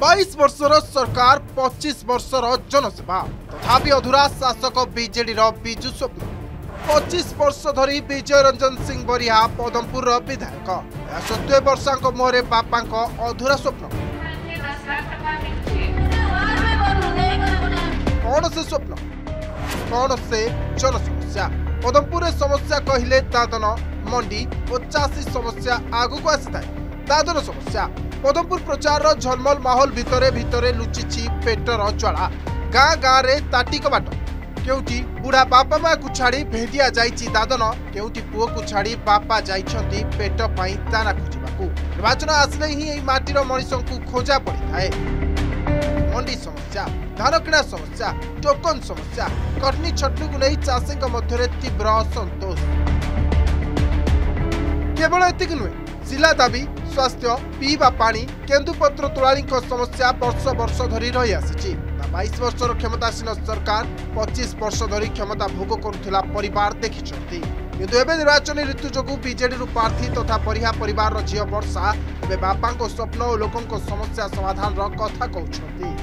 22 वर्षर सरकार 25 वर्षर जनसेवा तथापि अधूरा शासक बीजेडी विजु स्वप्न 25 वर्ष धरी विजय रंजन सिंह बरिहा पदमपुर विधायक सत्वे वर्षा मुहरे बापा अधूरा स्वप्न कौन से स्वप्न कौन से जन समस्या पदमपुर समस्या कहले दादन मंडी 85 समस्या आगु आसी थाए दादन समस्या पदमपुर प्रचार झलमल माहौल भितरे भितरे लुचिछि पेटर ज्वाला गाँ गाँ रे ताटिक बाट केउटी बुढ़ा बापा माँ को छाड़ी भेदिया जाइछि दादन केउटी पुओ को छाड़ी बापा जाइछंती पेट पाई दाना खोजिबाकू निर्वाचन आसले ही एई माटीर मनीषंकु खोजा पड़ी थाए। मंडी समस्या धान किणा समस्या टोकन समस्या कटनी छटनी को नहीं चाषी मध्य तीव्र असंतोष केवल एतिक नुहे जिला दाबी स्वास्थ्य पीवा पानी केन्दुपत्र तुलाणी समस्या वर्ष वर्ष धरी रही आसी 22 वर्षर क्षमतासीन सरकार 25 वर्ष धरी क्षमता भोग करुला परिवार देखिछंती किंतु एबे निर्वाचन ऋतु जोगु बीजेडी रु प्रार्थी तथा परिहा परिवार झील वर्षा एबे बापा स्वप्न और लोकों समस्या समाधान कथा कहउछंती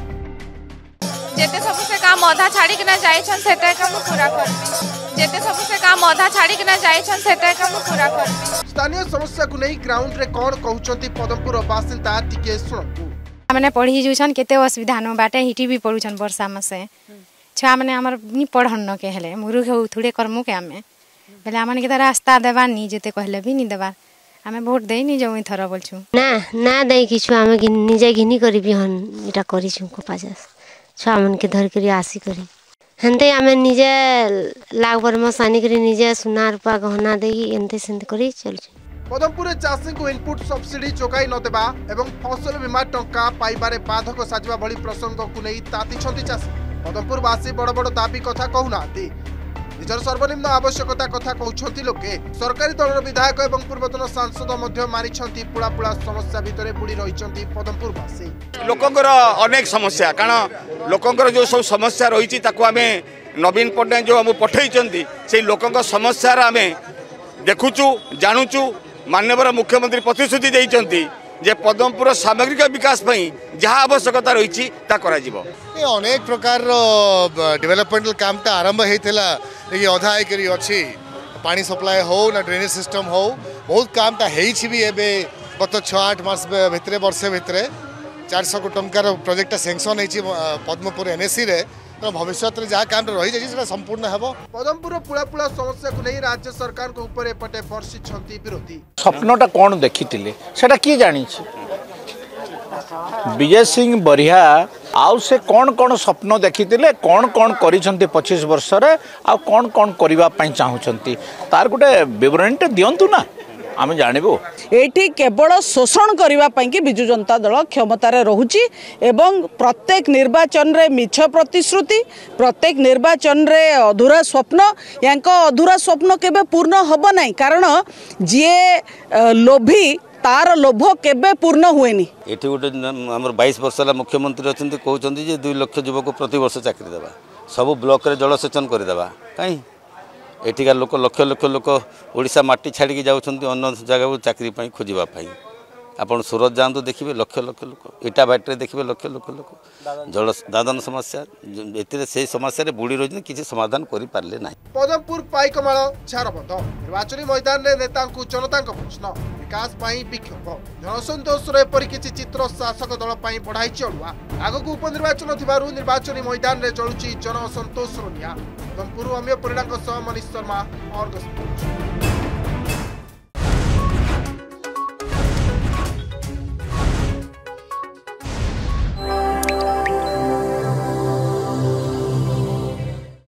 जेते सब से काम अधा छाड़ी के ना जाइछन सेते काम पूरा करबी जेते सब से काम अधा छाड़ी के ना जाइछन सेते काम पूरा करबी। स्थानीय समस्या को नहीं ग्राउंड रे कोन कहउछंती पदमपुर बासिंदा टिके सुनतु माने पढ़ी जुछन केते असुविधा न बाटे हिटी भी पढुछन वर्षा में से छुआ माने हमर नि पढ़न न के हेले मुरु के थोड़े करमु के हमें बेले हमन के रास्ता देबा नि जेते कहले भी नि देबा हमें वोट देई नि जमी थरा बोलछु ना देई किछु हमें निजे घिनी करबी हन एटा करिछु को पाजास छुआ मन के धर करी आसी करी हनते हमें निजे लागबर में सानी करी निजे सुना रूपा गहना देई एनते सेंत करी चलछु। पदमपुर चाषी को इनपुट सब्सिडी जोगाई नदेबा एवं फसल बीमा टंका पाइबारे बाधक साजिबा भली प्रसंग को नहीं तातिछंती चाषी पदमपुर वासी बड़ बड़ दाबी कथा कहूनाती निजर सर्वनिम्न आवश्यकता कथा कहउछंती लोके सरकारी दलर विधायक एवं पूर्वतन सांसद मध्य मारिछंती पुड़ा पुड़ा समस्या भितरे बुड़ी रहिछंती पदमपुर वासी लोकंकर अनेक समस्या कारण लोकंकर जो सब समस्या रही ताकू आमे नवीन पट्टनायक जो हम पठेइछंती से लोकंकर समस्या आमे देखुचु जानूचु माननीय मुख्यमंत्री प्रतिश्रुति देइछंती जे पदमपुर सामग्रिक विकास पई जहाँ आवश्यकता रही अनेक प्रकार डेवलपमेंटल काम आरंभ होता ये अधा होकर अच्छी पानी सप्लाय हो ना ड्रेनेज सिस्टम हो बहुत काम भी एबे गत 6-8 मास भितर वर्षे भितर 400 कोटी टंकार प्रोजेक्ट सैंक्शन हो पद्मपुर एनएससी रे तो भविष्य में जहाँ काम रही जाए संपूर्ण है। पदमपुर पुला पुला समस्या को नहीं राज्य सरकार को ऊपर एपटे वर्षिछंती विरोधी स्वप्नटा कौन देखी सेटा किए जानी विजय सिंह बरिहा आउ से कौन कौन स्वप्न देखी कौन कौन करिसंती 25 वर्ष रे आ कौन कौन करबा पई चाहुचंती तार गोटे विवरणटे दियंतु ना आम जानबू एठी केवल शोषण करने कि बिजु जनता दल क्षमतार रहुची एवं प्रत्येक निर्वाचन रे मिछ प्रतिश्रुति प्रत्येक निर्वाचन रे अधूरा स्वप्न यांको अधूरा स्वप्न केबे पूर्ण हब नहीं कारण जे लोभी तार लोभ केबे पूर्ण हुएनी। एठी गोटे हमर 22 वर्ष मुख्यमंत्री अच्छा कहते 2 लाख युवक प्रति वर्ष चाकरी देवा सब ब्लॉक रे जलसेचन करदेवा कहीं एठिकार लोक लक्ष लक्ष लोक ओडिशा माटी छाड़ी जाउछंती अन्य जगह चाकरी खोजापी आपड़ सूरत जातु देखिए लक्ष लक्ष लोक इटा बाटे देखिए लक्ष लक्ष लोक जल दादन समस्या से समस्या बुड़ी रही किसी समाधान कर पारे ना। पदमपुर पाइकमाल झारबंद निर्वाचन मैदान में नेता जनता प्रश्न विकास विक्षोभ जनसंतोष एपरी किसी चित्र शासक दल बढ़ाई अड़ुआ आगक उपनिर्वाचन थिबारु निर्वाचन मैदान में जलुची जनसंतोष निया। पदमपुर अमीय परिणाम मनीष शर्मा और